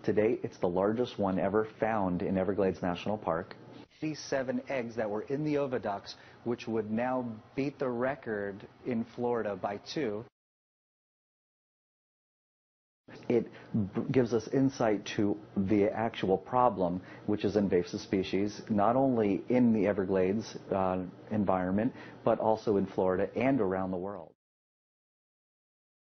To date, it's the largest one ever found in Everglades National Park. 87 eggs that were in the oviducts, which would now beat the record in Florida by 2. It gives us insight to the actual problem, which is invasive species, not only in the Everglades environment, but also in Florida and around the world.